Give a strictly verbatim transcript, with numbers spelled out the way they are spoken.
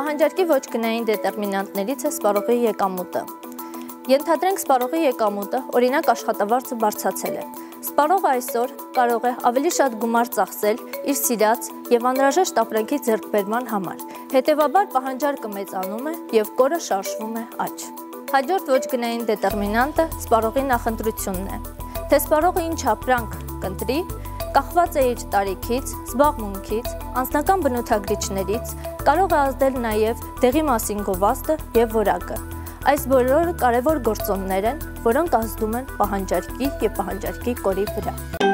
Պահանջարկի ոչ գնային դետերմինանտներից է սպառողի եկամուտը։ Ենթադրենք սպառողի եկամուտը, օրինակ աշխատավարձը բարձրացել է։ Սպառողը այսօր կարող է ավելի շատ գումար ծախսել իր սիրած և անհրաժեշտ ապրանքի ձեռքբերման համար։ Հետևաբար պահանջարկը մեծանում է և կորը շարժվում է աճ։ Հաջորդ ոչ գնային դետերմինանտը սպառողի նախընտրությունն է։ Թե սպառողը ինչ ապրանք կընտրի, կախված է իր տարիքից, զբաղմունքից, անձնական բնութագրիչներից, կարող է ազդել նաև դեղի մասին գովազդը և որակը։ Այս բոլորը կարևոր գործոններ են, որոնք ազդում են պահանջարկի և պահանջարկի կորի վրա։